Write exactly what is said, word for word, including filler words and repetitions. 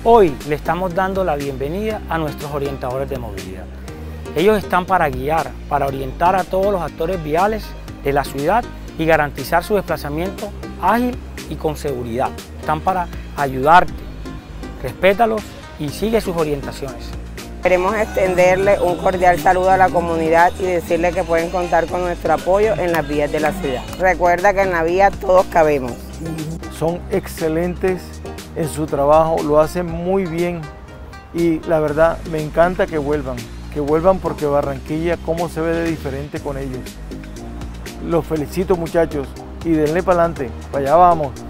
Hoy le estamos dando la bienvenida a nuestros orientadores de movilidad. Ellos están para guiar, para orientar a todos los actores viales de la ciudad y garantizar su desplazamiento ágil y con seguridad. Están para ayudarte, respétalos y sigue sus orientaciones. Queremos extenderle un cordial saludo a la comunidad y decirle que pueden contar con nuestro apoyo en las vías de la ciudad. Recuerda que en la vía todos cabemos. Son excelentes en su trabajo, lo hacen muy bien y la verdad me encanta que vuelvan, que vuelvan porque Barranquilla cómo se ve de diferente con ellos. Los felicito muchachos y denle para adelante, para allá vamos.